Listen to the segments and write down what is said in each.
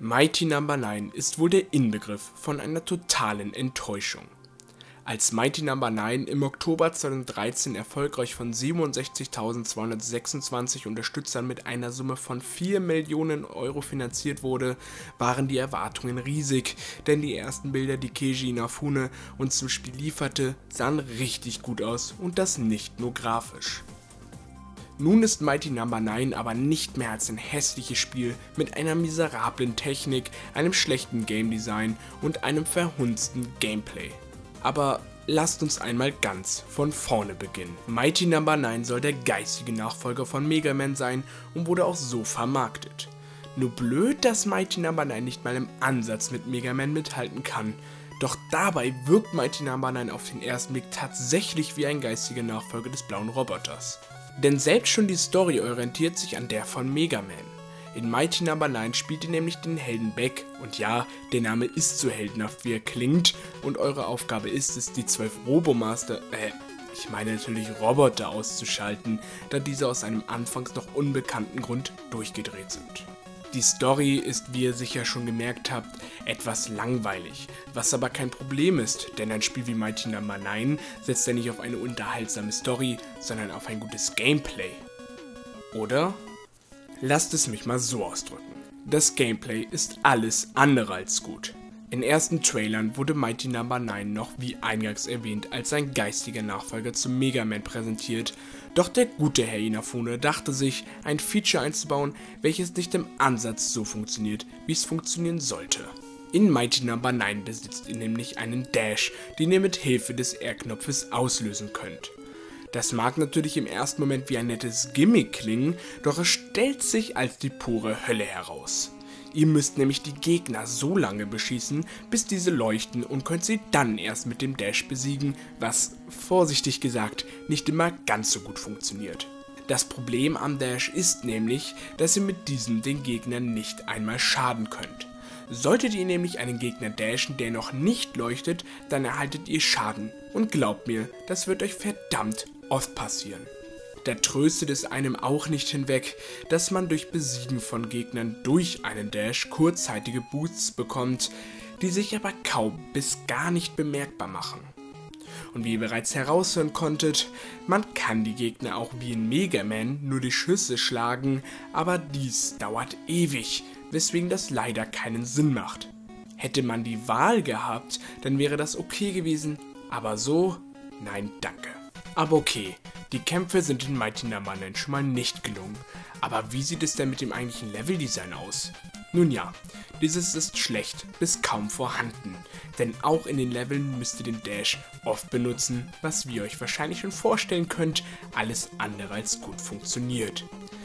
Mighty Number 9 ist wohl der Inbegriff von einer totalen Enttäuschung. Als Mighty Number 9 im Oktober 2013 erfolgreich von 67.226 Unterstützern mit einer Summe von 4 Millionen Euro finanziert wurde, waren die Erwartungen riesig, denn die ersten Bilder, die Keiji Inafune uns zum Spiel lieferte, sahen richtig gut aus und das nicht nur grafisch. Nun ist Mighty Number 9 aber nicht mehr als ein hässliches Spiel mit einer miserablen Technik, einem schlechten Game Design und einem verhunzten Gameplay. Aber lasst uns einmal ganz von vorne beginnen. Mighty Number 9 soll der geistige Nachfolger von Mega Man sein und wurde auch so vermarktet. Nur blöd, dass Mighty Number 9 nicht mal im Ansatz mit Mega Man mithalten kann. Doch dabei wirkt Mighty Number 9 auf den ersten Blick tatsächlich wie ein geistiger Nachfolger des blauen Roboters. Denn selbst schon die Story orientiert sich an der von Mega Man. In Mighty Number 9 spielt ihr nämlich den Helden Beck und ja, der Name ist so heldenhaft wie er klingt und eure Aufgabe ist es, die 12 Robomaster, ich meine natürlich Roboter auszuschalten, da diese aus einem anfangs noch unbekannten Grund durchgedreht sind. Die Story ist, wie ihr sicher schon gemerkt habt, etwas langweilig, was aber kein Problem ist, denn ein Spiel wie Mighty Number 9 setzt ja nicht auf eine unterhaltsame Story, sondern auf ein gutes Gameplay. Oder? Lasst es mich mal so ausdrücken. Das Gameplay ist alles andere als gut. In ersten Trailern wurde Mighty Number 9 noch, wie eingangs erwähnt, als ein geistiger Nachfolger zu Mega Man präsentiert, doch der gute Herr Inafune dachte sich, ein Feature einzubauen, welches nicht im Ansatz so funktioniert, wie es funktionieren sollte. In Mighty Number 9 besitzt ihr nämlich einen Dash, den ihr mit Hilfe des R-Knopfes auslösen könnt. Das mag natürlich im ersten Moment wie ein nettes Gimmick klingen, doch es stellt sich als die pure Hölle heraus. Ihr müsst nämlich die Gegner so lange beschießen, bis diese leuchten und könnt sie dann erst mit dem Dash besiegen, was, vorsichtig gesagt, nicht immer ganz so gut funktioniert. Das Problem am Dash ist nämlich, dass ihr mit diesem den Gegnern nicht einmal schaden könnt. Solltet ihr nämlich einen Gegner dashen, der noch nicht leuchtet, dann erhaltet ihr Schaden. Und glaubt mir, das wird euch verdammt oft passieren. Da tröstet es einem auch nicht hinweg, dass man durch Besiegen von Gegnern durch einen Dash kurzzeitige Boosts bekommt, die sich aber kaum bis gar nicht bemerkbar machen. Und wie ihr bereits heraushören konntet, man kann die Gegner auch wie in Mega Man nur die Schüsse schlagen, aber dies dauert ewig, weswegen das leider keinen Sinn macht. Hätte man die Wahl gehabt, dann wäre das okay gewesen, aber so, nein danke. Aber okay, die Kämpfe sind in Mighty Number 9 schon mal nicht gelungen, aber wie sieht es denn mit dem eigentlichen Leveldesign aus? Nun ja, dieses ist schlecht bis kaum vorhanden, denn auch in den Leveln müsst ihr den Dash oft benutzen, was wie ihr euch wahrscheinlich schon vorstellen könnt, alles andere als gut funktioniert.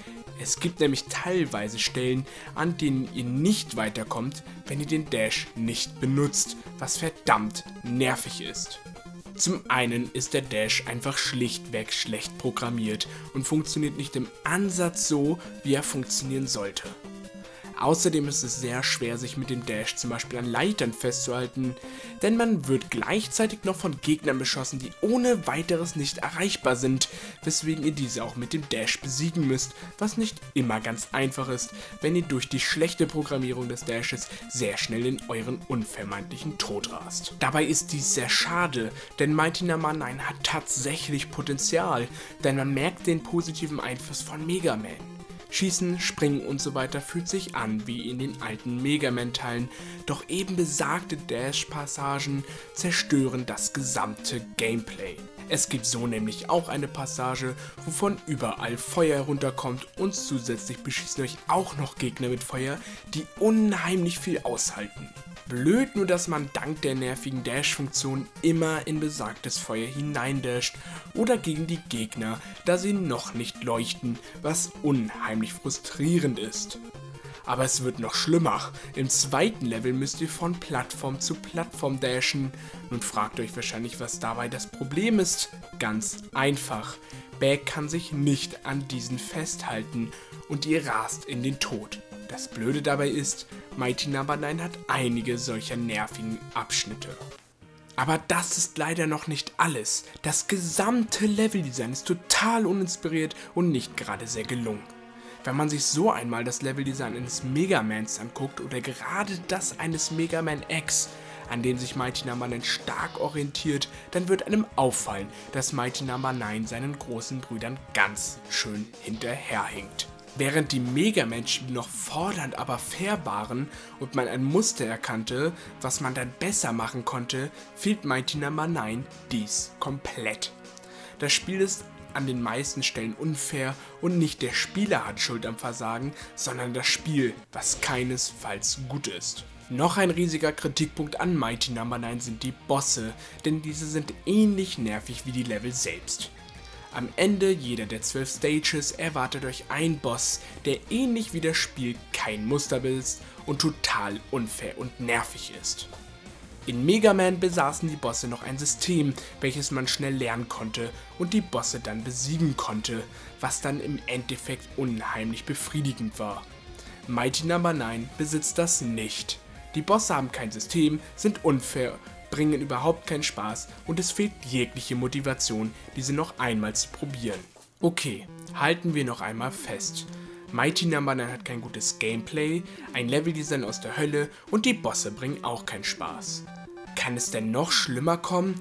Es gibt nämlich teilweise Stellen, an denen ihr nicht weiterkommt, wenn ihr den Dash nicht benutzt, was verdammt nervig ist. Zum einen ist der Dash einfach schlichtweg schlecht programmiert und funktioniert nicht im Ansatz so, wie er funktionieren sollte. Außerdem ist es sehr schwer, sich mit dem Dash zum Beispiel an Leitern festzuhalten, denn man wird gleichzeitig noch von Gegnern beschossen, die ohne weiteres nicht erreichbar sind, weswegen ihr diese auch mit dem Dash besiegen müsst, was nicht immer ganz einfach ist, wenn ihr durch die schlechte Programmierung des Dashes sehr schnell in euren unvermeidlichen Tod rast. Dabei ist dies sehr schade, denn Mighty Number 9 hat tatsächlich Potenzial, denn man merkt den positiven Einfluss von Mega Man. Schießen, Springen und so weiter fühlt sich an wie in den alten Mega Man-Teilen, doch eben besagte Dash-Passagen zerstören das gesamte Gameplay. Es gibt so nämlich auch eine Passage, wovon überall Feuer herunterkommt und zusätzlich beschießen euch auch noch Gegner mit Feuer, die unheimlich viel aushalten. Blöd nur, dass man dank der nervigen Dash-Funktion immer in besagtes Feuer hineindasht oder gegen die Gegner, da sie noch nicht leuchten, was unheimlich frustrierend ist. Aber es wird noch schlimmer. Im zweiten Level müsst ihr von Plattform zu Plattform dashen. Nun fragt euch wahrscheinlich, was dabei das Problem ist. Ganz einfach. Beck kann sich nicht an diesen festhalten und ihr rast in den Tod. Das Blöde dabei ist, Mighty Number 9 hat einige solcher nervigen Abschnitte. Aber das ist leider noch nicht alles. Das gesamte Leveldesign ist total uninspiriert und nicht gerade sehr gelungen. Wenn man sich so einmal das Leveldesign eines Mega Mans anguckt oder gerade das eines Mega Man X, an dem sich Mighty No. 9 stark orientiert, dann wird einem auffallen, dass Mighty No. 9 seinen großen Brüdern ganz schön hinterherhinkt. Während die Mega Man-Spiele noch fordernd, aber fair waren und man ein Muster erkannte, was man dann besser machen konnte, fehlt Mighty No. 9 dies komplett. Das Spiel ist an den meisten Stellen unfair und nicht der Spieler hat Schuld am Versagen, sondern das Spiel, was keinesfalls gut ist. Noch ein riesiger Kritikpunkt an Mighty No. 9 sind die Bosse, denn diese sind ähnlich nervig wie die Level selbst. Am Ende jeder der 12 Stages erwartet euch ein Boss, der ähnlich wie das Spiel kein Muster besitzt und total unfair und nervig ist. In Mega Man besaßen die Bosse noch ein System, welches man schnell lernen konnte und die Bosse dann besiegen konnte, was dann im Endeffekt unheimlich befriedigend war. Mighty No. 9 besitzt das nicht. Die Bosse haben kein System, sind unfair, bringen überhaupt keinen Spaß und es fehlt jegliche Motivation, diese noch einmal zu probieren. Okay, halten wir noch einmal fest. Mighty No. 9 hat kein gutes Gameplay, ein Leveldesign aus der Hölle und die Bosse bringen auch keinen Spaß. Kann es denn noch schlimmer kommen?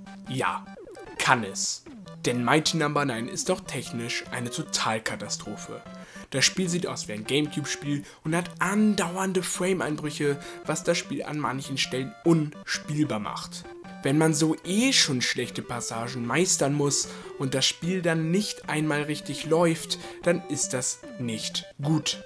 Ja, kann es. Denn Mighty No. 9 ist doch technisch eine Totalkatastrophe. Das Spiel sieht aus wie ein Gamecube-Spiel und hat andauernde Frame-Einbrüche, was das Spiel an manchen Stellen unspielbar macht. Wenn man so schon schlechte Passagen meistern muss und das Spiel dann nicht einmal richtig läuft, dann ist das nicht gut.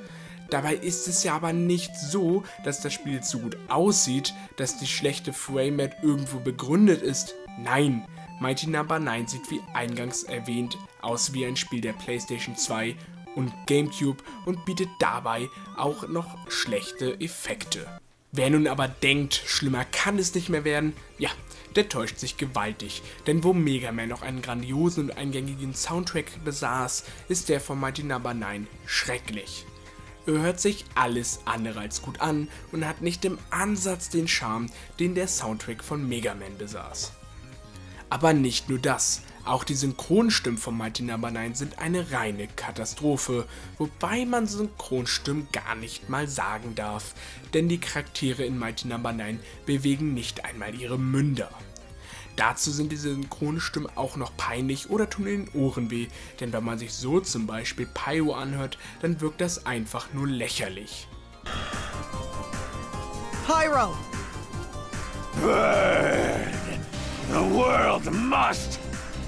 Dabei ist es ja aber nicht so, dass das Spiel so gut aussieht, dass die schlechte Framerate irgendwo begründet ist. Nein, Mighty No. 9 sieht wie eingangs erwähnt aus wie ein Spiel der PlayStation 2 und Gamecube und bietet dabei auch noch schlechte Effekte. Wer nun aber denkt, schlimmer kann es nicht mehr werden, ja, der täuscht sich gewaltig, denn wo Mega Man noch einen grandiosen und eingängigen Soundtrack besaß, ist der von Mighty No. 9 schrecklich. Er hört sich alles andere als gut an und hat nicht im Ansatz den Charme, den der Soundtrack von Mega Man besaß. Aber nicht nur das, auch die Synchronstimmen von Mighty No. 9 sind eine reine Katastrophe, wobei man Synchronstimmen gar nicht mal sagen darf, denn die Charaktere in Mighty No. 9 bewegen nicht einmal ihre Münder. Dazu sind diese Synchronstimmen auch noch peinlich oder tun in den Ohren weh, denn wenn man sich so zum Beispiel Pyro anhört, dann wirkt das einfach nur lächerlich. Pyro! Burn! The world must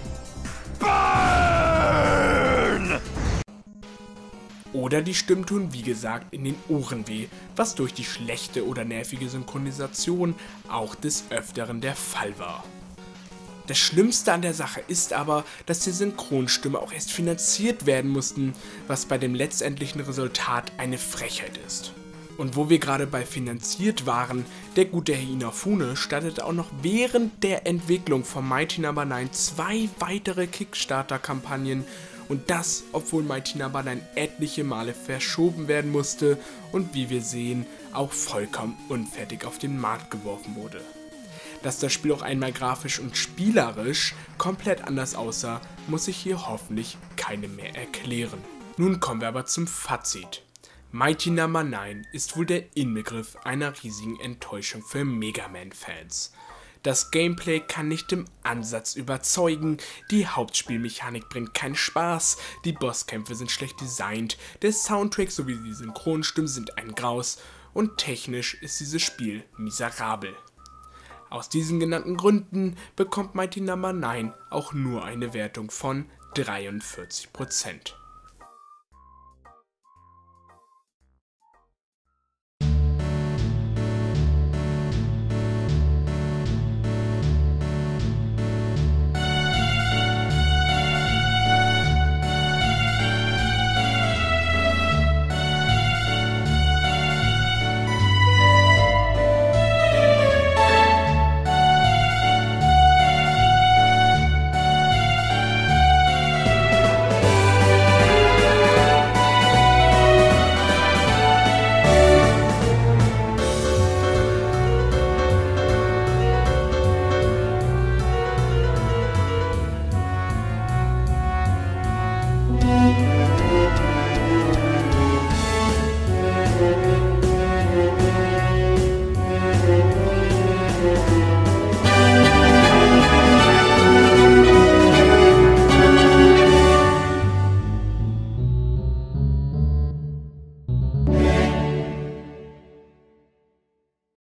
burn! Oder die Stimmen tun wie gesagt in den Ohren weh, was durch die schlechte oder nervige Synchronisation auch des Öfteren der Fall war. Das Schlimmste an der Sache ist aber, dass die Synchronstimmen auch erst finanziert werden mussten, was bei dem letztendlichen Resultat eine Frechheit ist. Und wo wir gerade bei finanziert waren, der gute Herr Inafune startete auch noch während der Entwicklung von Mighty No. 9 2 weitere Kickstarter-Kampagnen und das, obwohl Mighty No. 9 etliche Male verschoben werden musste und wie wir sehen, auch vollkommen unfertig auf den Markt geworfen wurde. Dass das Spiel auch einmal grafisch und spielerisch komplett anders aussah, muss ich hier hoffentlich keinem mehr erklären. Nun kommen wir aber zum Fazit. Mighty No. 9 ist wohl der Inbegriff einer riesigen Enttäuschung für Mega Man-Fans. Das Gameplay kann nicht im Ansatz überzeugen, die Hauptspielmechanik bringt keinen Spaß, die Bosskämpfe sind schlecht designt, der Soundtrack sowie die Synchronstimmen sind ein Graus und technisch ist dieses Spiel miserabel. Aus diesen genannten Gründen bekommt Mighty No. 9 auch nur eine Wertung von 43%.